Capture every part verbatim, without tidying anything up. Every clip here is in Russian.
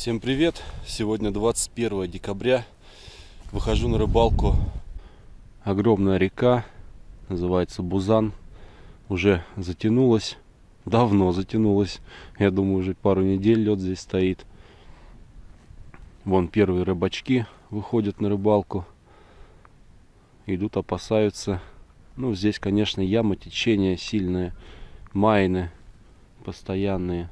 Всем привет! Сегодня двадцать первое декабря. Выхожу на рыбалку. Огромная река, называется Бузан. Уже затянулась. Давно затянулась. Я думаю, уже пару недель лед здесь стоит. Вон первые рыбачки выходят на рыбалку. Идут, опасаются. Ну, здесь, конечно, яма, течение сильное. Майны постоянные.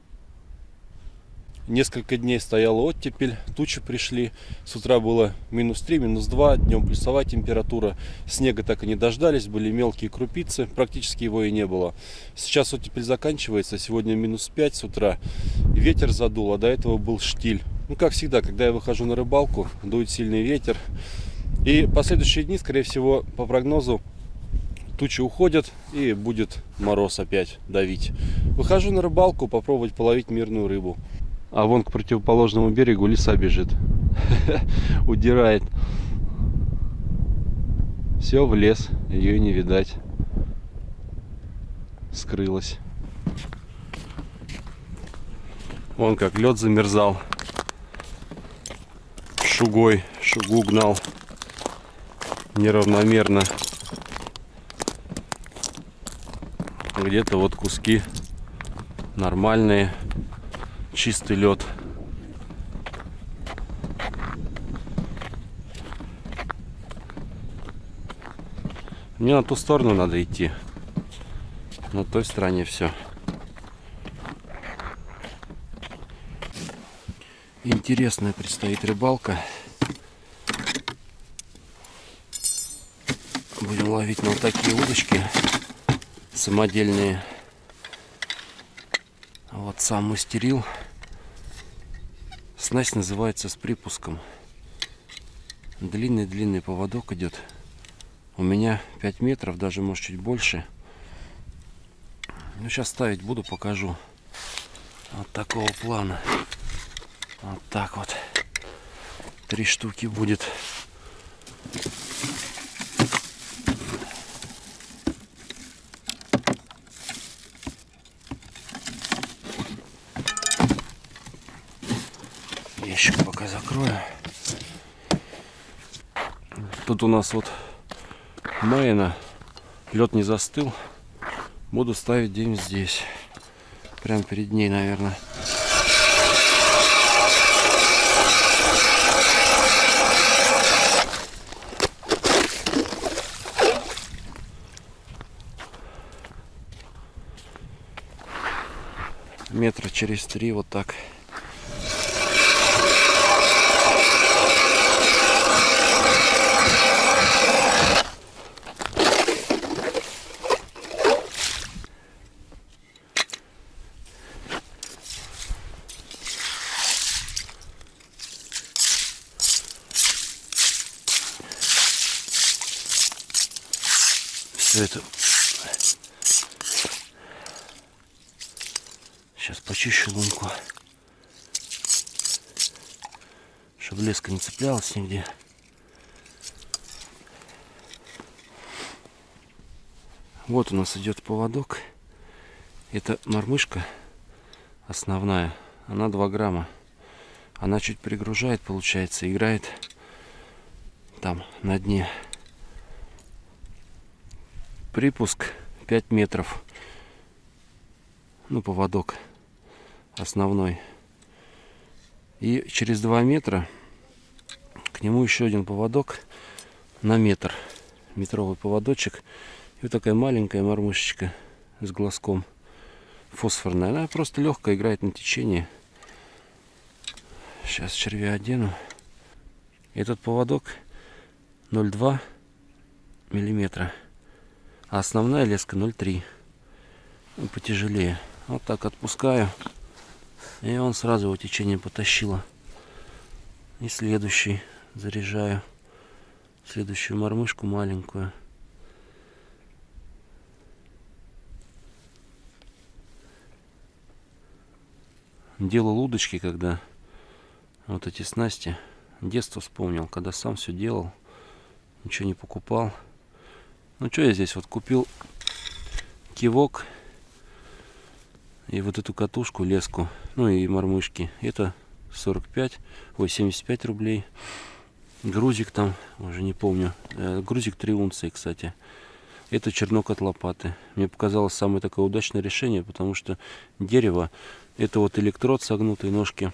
Несколько дней стояла оттепель, тучи пришли. С утра было минус три, минус два, днем плюсовая температура. Снега так и не дождались, были мелкие крупицы, практически его и не было. Сейчас оттепель заканчивается, сегодня минус пять с утра. Ветер задул, а до этого был штиль. Ну, как всегда, когда я выхожу на рыбалку, дует сильный ветер. И последующие дни, скорее всего, по прогнозу, тучи уходят и будет мороз опять давить. Выхожу на рыбалку, попробовать половить мирную рыбу. А вон к противоположному берегу лиса бежит. Удирает. Все в лес. Ее не видать. Скрылась. Вон как лед замерзал. Шугой. Шугу гнал. Неравномерно. Где-то вот куски нормальные. Чистый лед. Мне на ту сторону надо идти. На той стороне все. Интересная предстоит рыбалка. Будем ловить на вот такие удочки самодельные. Вот сам мастерил. Снасть называется с припуском. Длинный-длинный поводок идет. У меня пять метров, даже может чуть больше. Ну, сейчас ставить буду, покажу. Вот такого плана. Вот так вот. Три штуки будет. Ящик пока закрою. Тут у нас вот майна. Лед не застыл. Буду ставить день здесь. Прямо перед ней, наверное. Метра через три вот так. Все это сейчас почищу лунку, чтобы леска не цеплялась нигде. Вот у нас идет поводок. Это мормышка основная. Она два грамма. Она чуть пригружает, получается, играет там на дне. Припуск пять метров. Ну, поводок основной. И через два метра к нему еще один поводок на метр. Метровый поводочек. И вот такая маленькая мормышечка с глазком. Фосфорная. Она просто легкая, играет на течении. Сейчас червя одену. Этот поводок ноль целых два миллиметра. А основная леска ноль целых три. Ну, потяжелее. Вот так отпускаю. И он сразу его течение потащило. И следующий заряжаю. Следующую мормышку маленькую. Делал удочки, когда вот эти снасти. Детство вспомнил, когда сам все делал. Ничего не покупал. Ну что я здесь вот купил кивок и вот эту катушку, леску, ну и мормышки. Это сорок пять, ой, семьдесят пять рублей. Грузик там, уже не помню. Грузик три унции, кстати. Это чернок от лопаты. Мне показалось самое такое удачное решение, потому что дерево, это вот электрод согнутой ножки.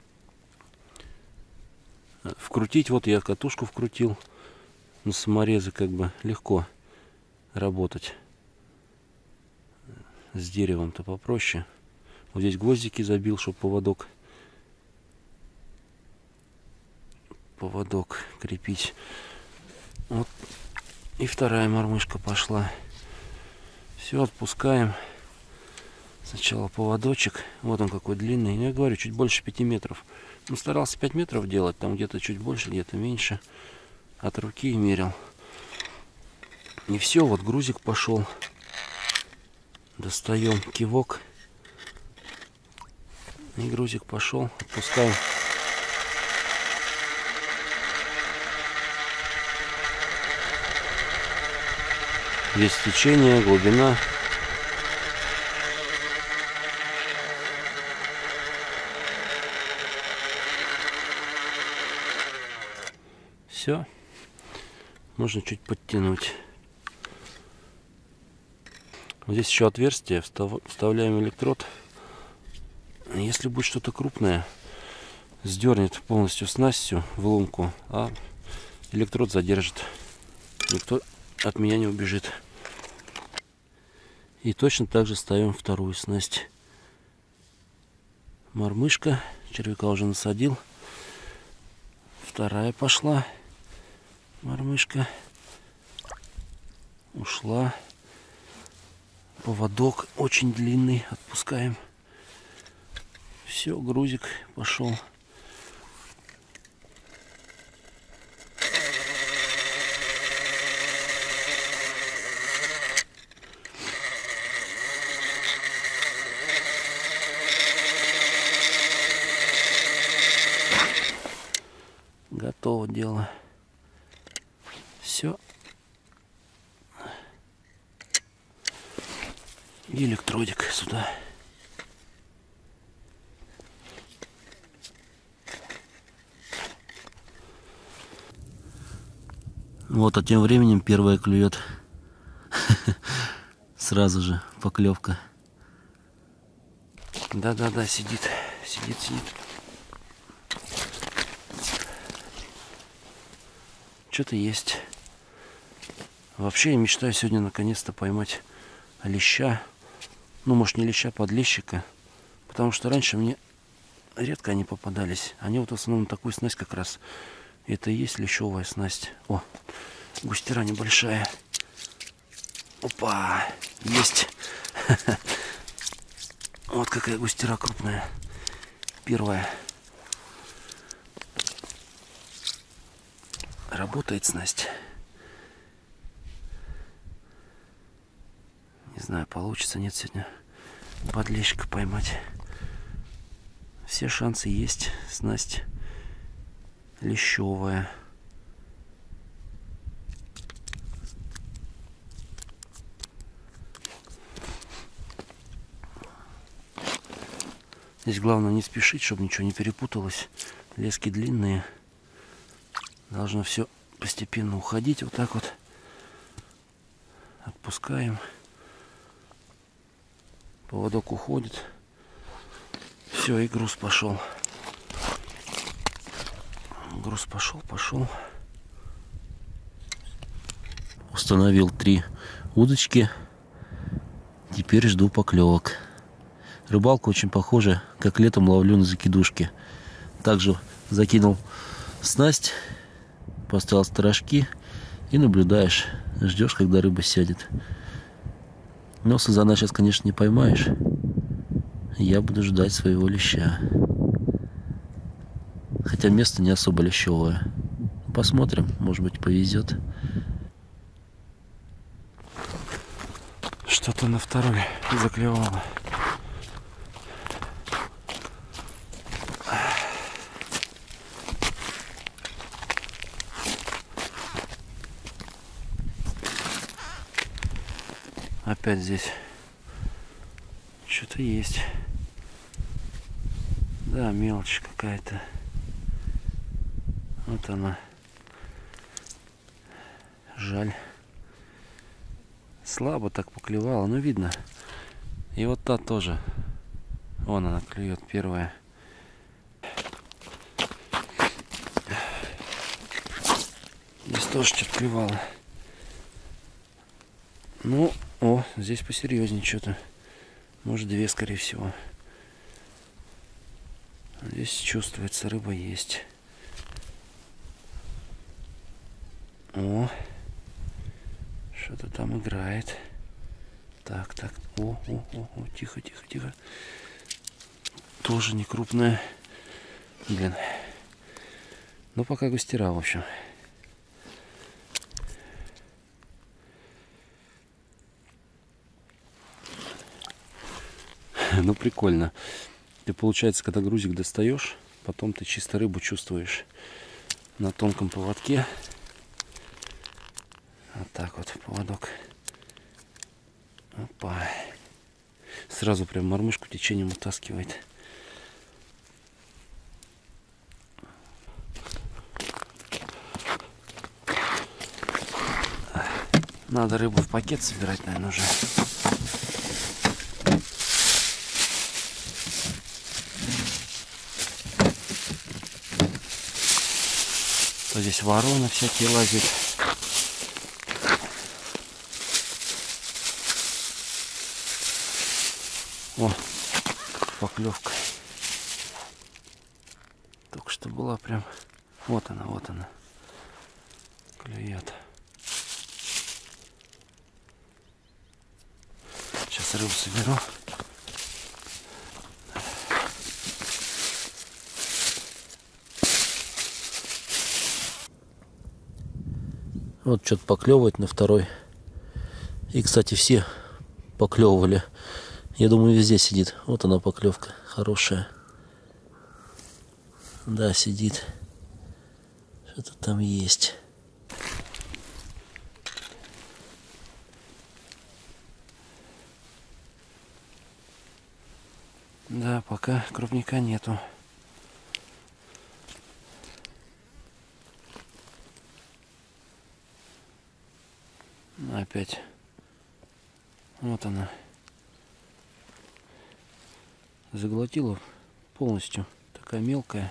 Вкрутить, вот я катушку вкрутил. На саморезы как бы легко работать. С деревом-то попроще. Вот здесь гвоздики забил, чтобы поводок поводок крепить. Вот. И вторая мормышка пошла. Все, отпускаем. Сначала поводочек. Вот он какой длинный. Я говорю, чуть больше пяти метров. Ну, старался пять метров делать. Там где-то чуть больше, где-то меньше. От руки мерил. И все, вот грузик пошел. Достаем кивок. И грузик пошел. Отпускаем. Здесь течение, глубина. Все. Можно чуть подтянуть. Здесь еще отверстие. Вставляем электрод. Если будет что-то крупное, сдернет полностью снастью в лунку, а электрод задержит. Никто от меня не убежит. И точно так же ставим вторую снасть. Мормышка. Червяка уже насадил. Вторая пошла. Мормышка. Ушла. Поводок очень длинный. Отпускаем. Все, грузик пошел. Готово дело. Все. И электродик сюда. Вот, а тем временем первая клюет. Сразу же поклевка. Да-да-да, сидит, сидит, сидит. Что-то есть. Вообще я мечтаю сегодня наконец-то поймать леща. Ну, может, не леща, подлещика. Потому что раньше мне редко они попадались. Они вот в основном на такую снасть как раз. Это и есть лещевая снасть. О, густера небольшая. Опа, есть. Вот какая густера крупная. Первая. Работает снасть. Не знаю, получится, нет сегодня подлещика поймать. Все шансы есть. Снасть лещевая. Здесь главное не спешить, чтобы ничего не перепуталось. Лески длинные. Должно все постепенно уходить. Вот так вот. Отпускаем. Поводок уходит. Все, и груз пошел. Груз пошел, пошел. Установил три удочки. Теперь жду поклевок. Рыбалка очень похожа, как летом ловлю на закидушке. Также закинул снасть, поставил сторожки и наблюдаешь, ждешь, когда рыба сядет. Но сазана сейчас, конечно, не поймаешь. Я буду ждать своего леща. Хотя место не особо лещевое. Посмотрим, может быть, повезет. Что-то на второй заклевало. Опять здесь что-то есть. Да, мелочь какая-то. Вот она. Жаль. Слабо так поклевала, но видно. И вот та тоже. Вон она клюет первая. Здесь тоже что-то клевало. Ну, о, здесь посерьезнее что-то. Может, две, скорее всего. Здесь чувствуется, рыба есть. О, что-то там играет. Так, так. О, о, о, о, тихо, тихо, тихо. Тоже не крупная. Блин. Ну, пока густера, в общем. Ну, прикольно. Ты, получается, когда грузик достаешь, потом ты чисто рыбу чувствуешь на тонком поводке. Вот так вот поводок. Опа. Сразу прям мормышку течением утаскивает. Надо рыбу в пакет собирать, наверное, уже. То здесь вороны всякие лазят. О, поклевка. Только что была прям. Вот она, вот она. Клюет. Сейчас рыбу соберу. Вот что-то поклевывает на второй. И, кстати, все поклевывали. Я думаю, везде сидит. Вот она поклевка. Хорошая. Да, сидит. Что-то там есть. Да, пока крупника нету. Опять. Вот она. Заглотила полностью. Такая мелкая.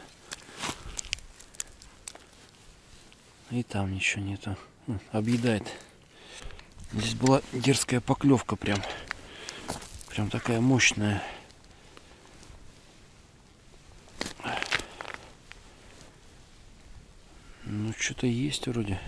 И там ничего нету. Объедает. Здесь была дерзкая поклевка прям. Прям такая мощная. Ну, что-то есть вроде.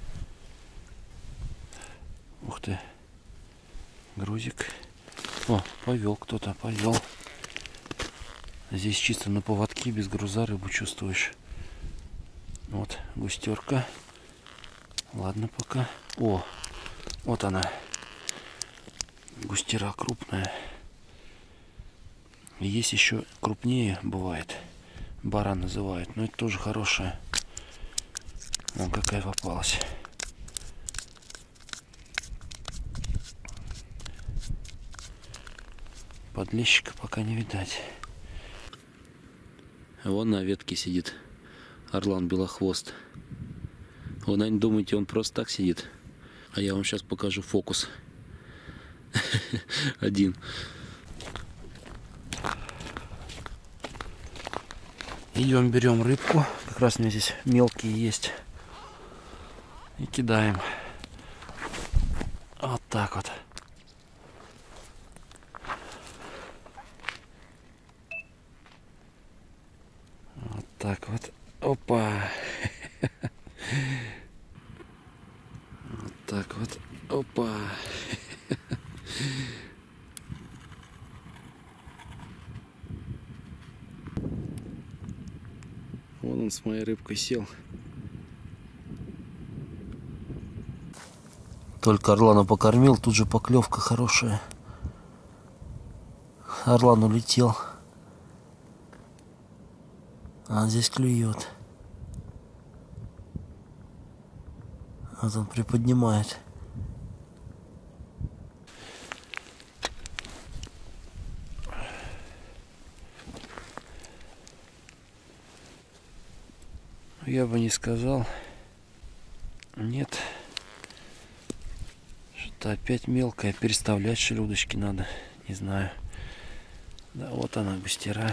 Ух ты. Грузик. О, повел кто-то, повел. Здесь чисто на поводке, без груза рыбу чувствуешь. Вот, густерка. Ладно пока. О, вот она. Густера крупная. Есть еще крупнее бывает. Баран называют. Но это тоже хорошая. Вон какая попалась. Подлещика пока не видать. Вон на ветке сидит орлан белохвост. Вы, наверное, думаете, он просто так сидит. А я вам сейчас покажу фокус. Один. Идем, берем рыбку. Как раз у меня здесь мелкие есть. И кидаем. Вот так вот. Вот так вот. Опа. Вот так вот. Опа. Вон он с моей рыбкой сел. Только орлана покормил, тут же поклевка хорошая. Орлан улетел. А здесь клюет. Вот он приподнимает. я бы не сказал. Нет. Что-то опять мелкое. Переставлять шелудочки надо. Не знаю. Да, вот она, густера.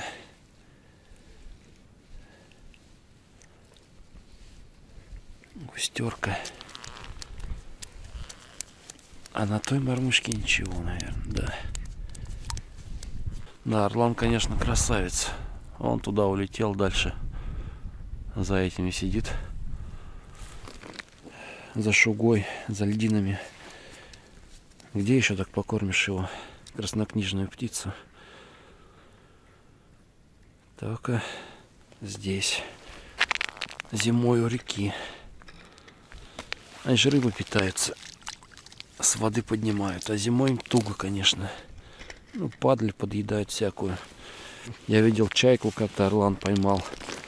Густерка. А на той мормышке ничего, наверное, да. Да, орлан, конечно, красавец. Он туда улетел дальше. За этими сидит. За шугой, за льдинами. Где еще так покормишь его? Краснокнижную птицу. Только здесь. Зимой у реки. Они же рыбы питаются. С воды поднимают. А зимой им туго, конечно. Ну, падаль подъедают всякую. Я видел чайку, как-то орлан поймал.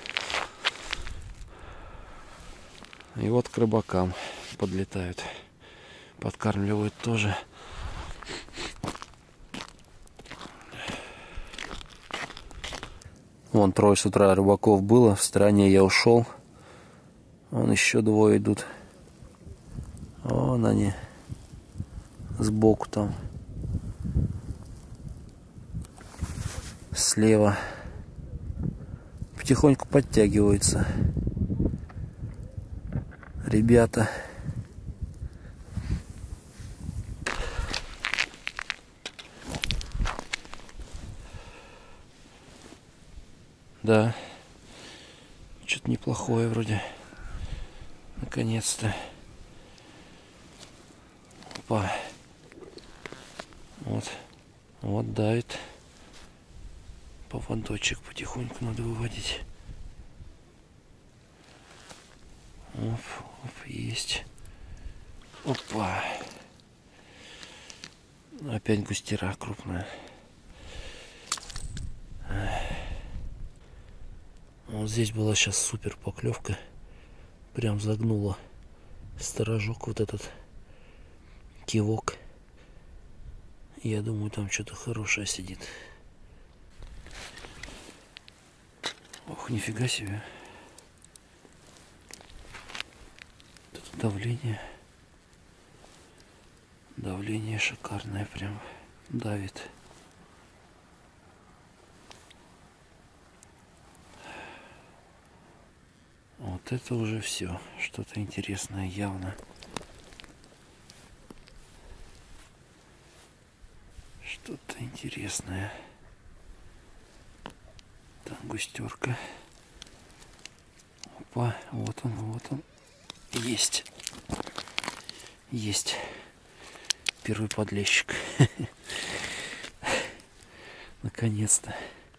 И вот к рыбакам подлетают. Подкармливают тоже. Вон трое с утра рыбаков было. В стороне я ушел. Вон еще двое идут. Вон они. Сбоку там. Слева. Потихоньку подтягиваются. Ребята. Да. Что-то неплохое вроде. Наконец-то. Опа. Вот. Вот давит. Поводочек потихоньку надо выводить. Оп, оп, есть. Опа. Опять густера крупная. Вот здесь была сейчас супер поклевка. Прям загнула сторожок вот этот кивок. Я думаю, там что-то хорошее сидит. Ох, нифига себе. Это давление. Давление шикарное прям. Давит. Вот это уже все. Что-то интересное явно. Что-то интересное. Там густерка. Опа, вот он, вот он. Есть. Есть. Первый подлещик. Наконец-то.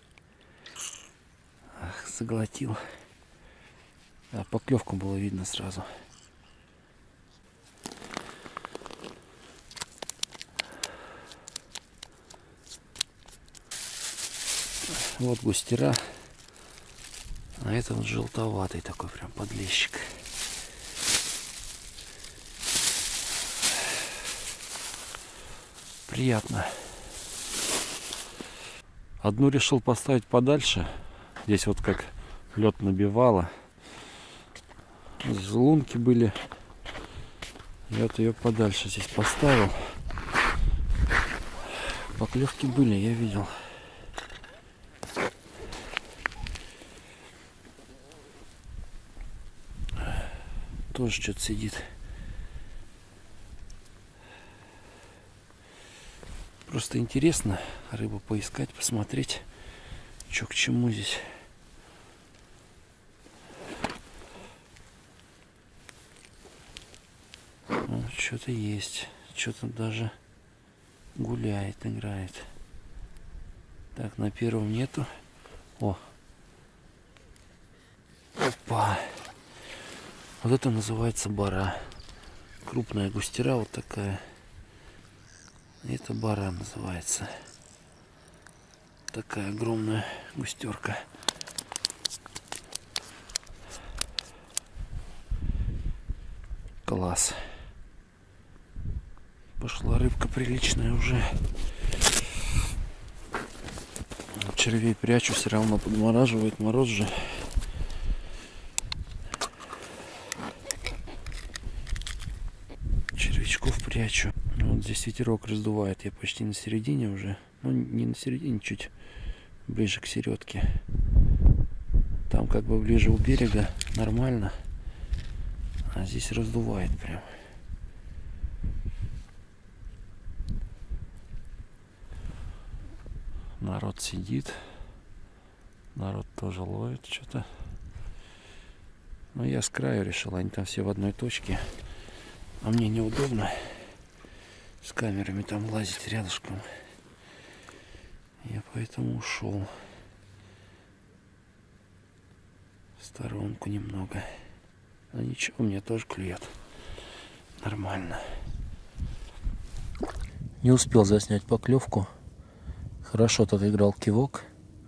Ах, заглотил. А поклевку было видно сразу. Вот густера. А это вот желтоватый такой прям подлещик. Приятно. Одну решил поставить подальше. Здесь вот как лед набивало. Здесь лунки были. Я вот ее подальше здесь поставил. Поклевки были, я видел. Тоже что-то сидит. Просто интересно рыбу поискать, посмотреть, что к чему здесь. Вот, что-то есть. Что-то даже гуляет, играет. Так, на первом нету. О! Опа! Вот это называется бара. Крупная густера вот такая. Это бара называется. Такая огромная густерка. Класс. Пошла рыбка приличная уже. Червей прячу, все равно подмораживает, мороз же. крючков прячу. Вот здесь ветерок раздувает, я почти на середине уже. Ну, не на середине, чуть ближе к середке. Там как бы ближе у берега нормально, а здесь раздувает прям. Народ сидит, народ тоже ловит что-то. Но я с краю решил, они там все в одной точке, а мне неудобно с камерами там лазить рядышком. Я поэтому ушел в сторонку немного. Но ничего, у меня тоже клюет. Нормально. Не успел заснять поклевку. Хорошо тут играл кивок.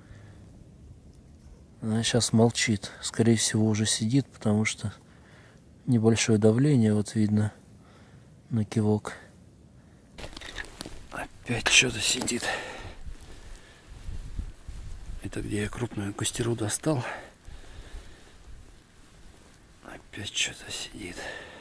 Она сейчас молчит. Скорее всего, уже сидит, потому что небольшое давление вот видно на кивок. Опять что-то сидит. Это где я крупную густеру достал. Опять что-то сидит.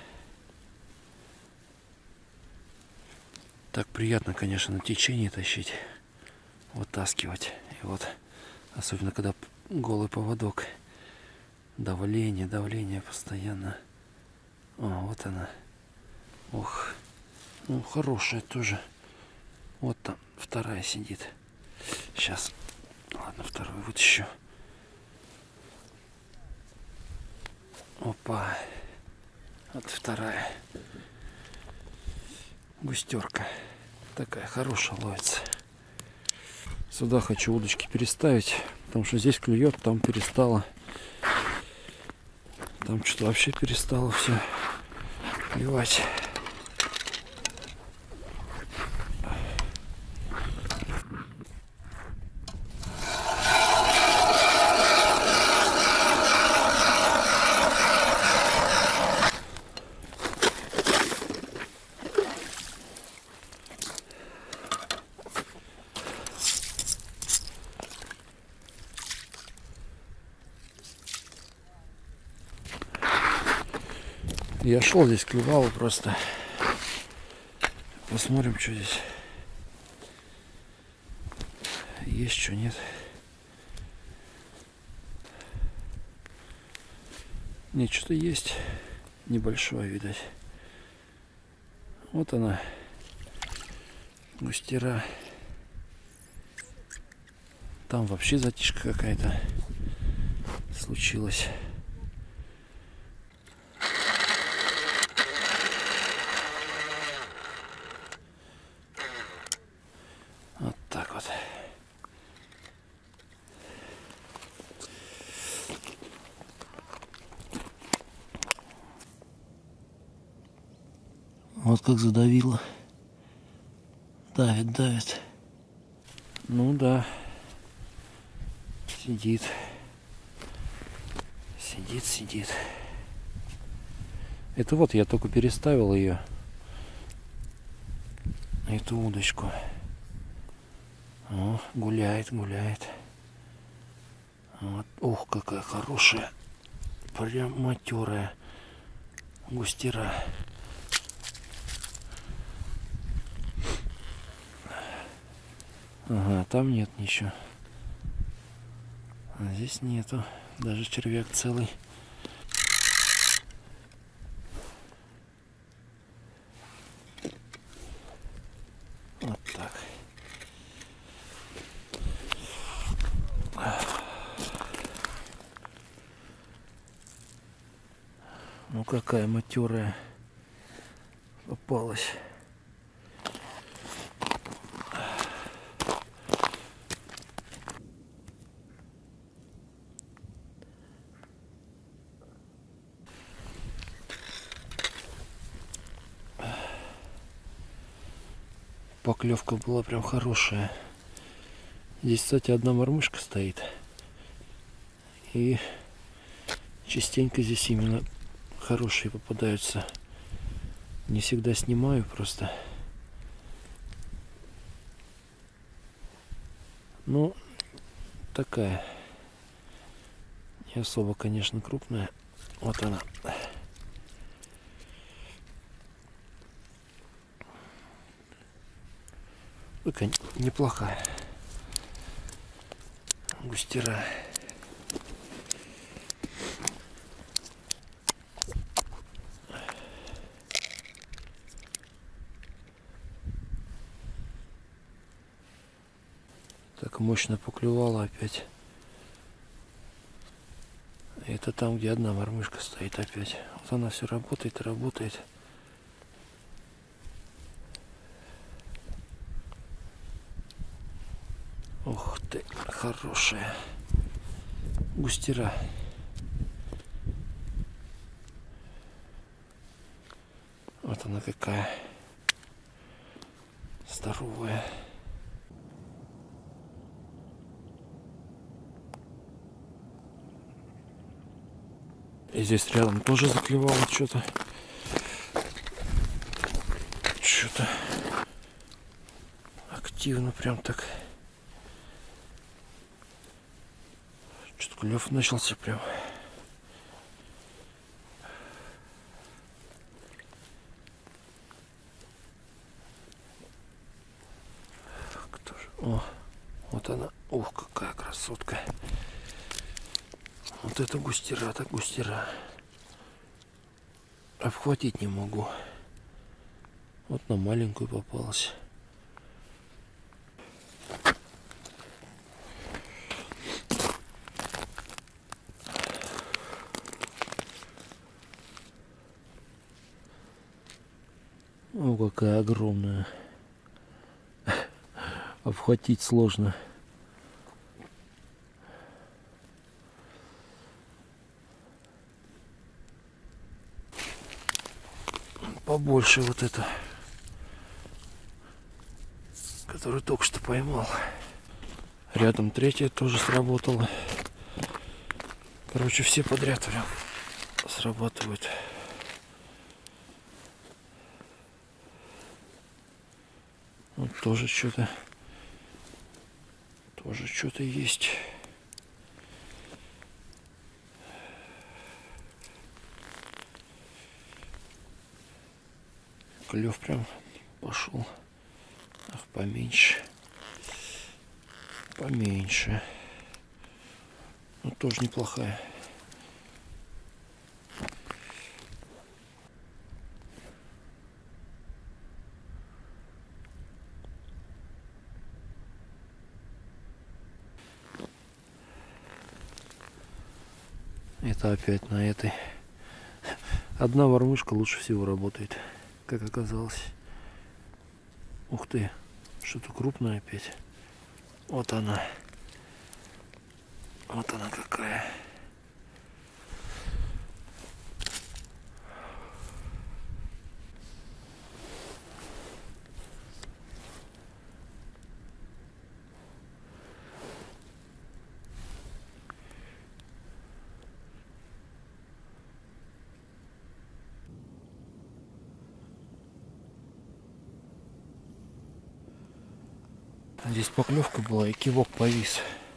Так приятно, конечно, на течении тащить, вытаскивать. И вот, особенно когда голый поводок. Давление, давление постоянно. О, вот она. Ох, ну хорошая тоже. Вот там вторая сидит. Сейчас. Ладно, вторую вытащу. Опа. Вот вторая. Густерка. Такая хорошая ловится. Сюда хочу удочки переставить, потому что здесь клюет, там перестало. Там что-то вообще перестало все клевать. Я шел здесь, клевал просто. Посмотрим, что здесь. Есть что, нет. Нет, что-то есть. Небольшое, видать. Вот она. Густера. Там вообще затишка какая-то случилась. Вот так вот. Вот как задавило. Давит, давит. Ну да. Сидит. Сидит, сидит. Это вот я только переставил ее. Эту удочку. О, гуляет, гуляет. Вот. Ох, какая хорошая. Прям матерая густера. Ага, там нет ничего. А здесь нету. Даже червяк целый. Вот так. Ну какая матерая попалась. Поклевка была прям хорошая. Здесь, кстати, одна мормышка стоит. И частенько здесь именно хорошие попадаются. Не всегда снимаю просто. Ну, такая. Не особо, конечно, крупная. Вот она. Такая неплохая густера. Так мощно поклевала опять. Это там, где одна мормышка стоит опять. Вот она все работает и работает. Ух ты, хорошая густера. Вот она какая здоровая. И здесь рядом тоже заклевало что-то. Что-то активно прям так. Что-то клев начался прям. Кто же? О, вот она. Ух, какая красотка. Вот это густера, так густера. Обхватить не могу. Вот на маленькую попалась. О, какая огромная. Обхватить сложно. Побольше вот это, который только что поймал. Рядом третья тоже сработала. Короче, все подряд прям срабатывают. Вот тоже что-то, тоже что-то есть. Клев прям пошел. Ах, поменьше. Поменьше. Ну, тоже неплохая. Это опять на этой. Одна мормышка лучше всего работает, как оказалось. Ух ты, что-то крупное опять. Вот она. Вот она какая. Здесь поклевка была и кивок повис.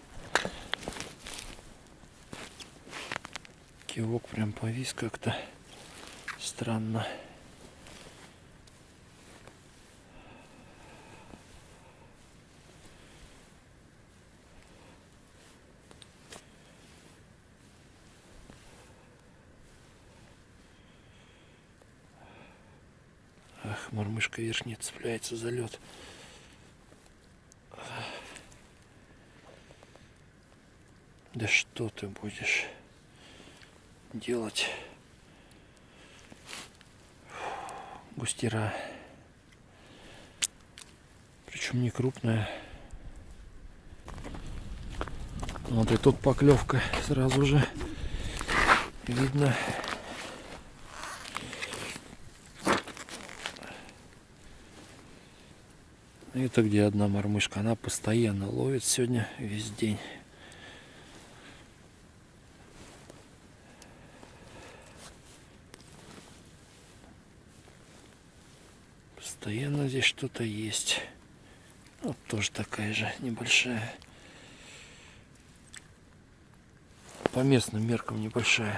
Кивок прям повис как-то странно. Ах, мормышка верхняя цепляется за лед. Да что ты будешь делать? Густера. Причем не крупная. Вот и тут поклевка сразу же видно. Это где одна мормышка. Она постоянно ловит сегодня весь день. Постоянно здесь что-то есть. Вот тоже такая же небольшая. По местным меркам небольшая.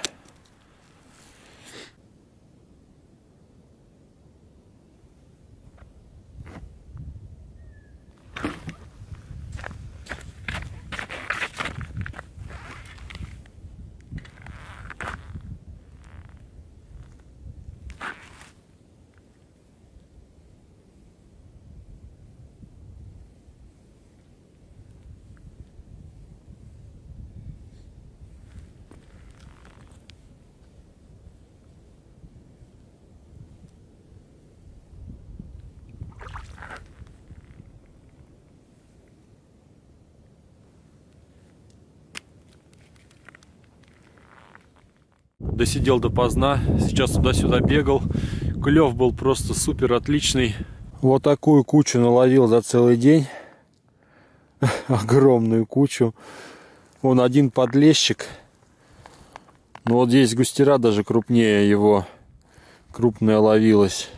досидел допоздна. Сейчас туда-сюда бегал. Клев был просто супер отличный. Вот такую кучу наловил за целый день. Огромную кучу. Вон один подлещик. Но вот здесь густера даже крупнее его. Крупная ловилась.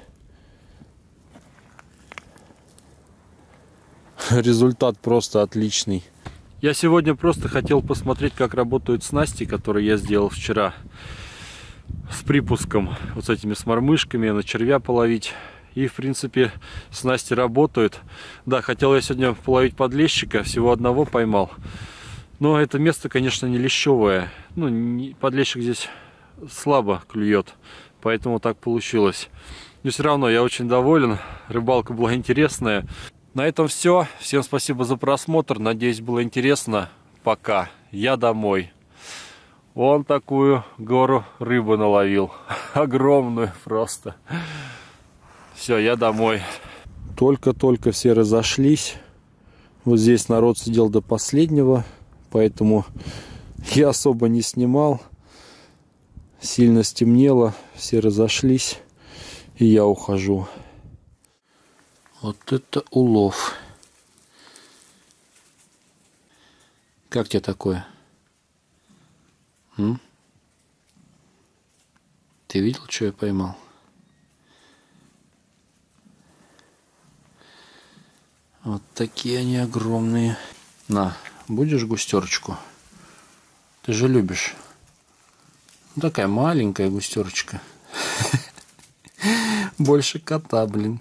Результат просто отличный. Я сегодня просто хотел посмотреть, как работают снасти, которые я сделал вчера. С припуском. Вот с этими смормышками. На червя половить. И, в принципе, снасти работают. Да, хотел я сегодня половить подлещика. Всего одного поймал. Но это место, конечно, не лещевое. Ну, не, подлещик здесь слабо клюет. Поэтому так получилось. Но все равно я очень доволен. Рыбалка была интересная. На этом все. Всем спасибо за просмотр. Надеюсь, было интересно. Пока. Я домой. Вон такую гору рыбы наловил. Огромную просто. Все, я домой. Только-только все разошлись. Вот здесь народ сидел до последнего. Поэтому я особо не снимал. Сильно стемнело. Все разошлись. И я ухожу. Вот это улов. Как тебе такое? М? Ты видел, что я поймал? Вот такие они огромные. На, будешь густерочку? Ты же любишь. Такая маленькая густерочка. Больше кота, блин.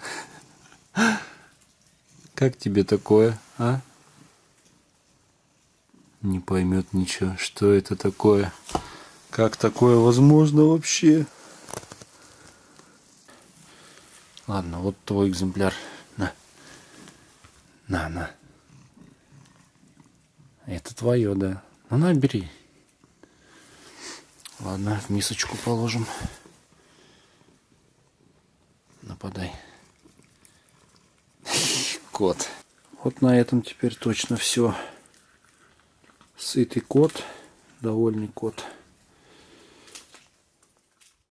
Как тебе такое, а? Не поймет ничего, что это такое. Как такое возможно вообще? Ладно, вот твой экземпляр. На. На, на. Это твое, да. Ну, на, бери. Ладно, в мисочку положим. Нападай. Кот. Вот на этом теперь точно все. Сытый кот, довольный кот.